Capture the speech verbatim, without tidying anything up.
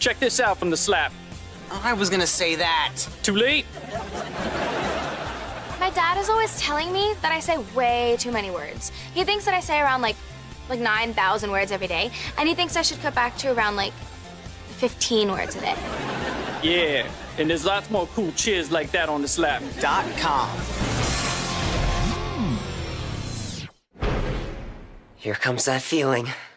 Check this out from the slap. I was gonna say that. Too late? My dad is always telling me that I say way too many words. He thinks that I say around like like nine thousand words every day, and he thinks I should cut back to around like fifteen words a day. Yeah, and there's lots more cool cheers like that on the slap. Dot com. Here comes that feeling.